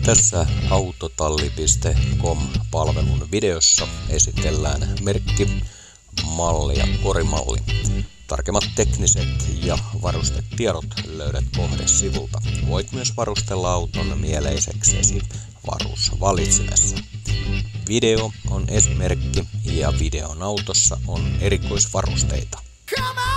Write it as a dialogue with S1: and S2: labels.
S1: Tässä autotalli.com-palvelun videossa esitellään merkki, malli ja korimalli. Tarkemmat tekniset ja varustetiedot löydät kohdesivulta. Voit myös varustella auton mieleiseksesi varusvalitsimessa. Video on esimerkki ja videon autossa on erikoisvarusteita.
S2: Come on!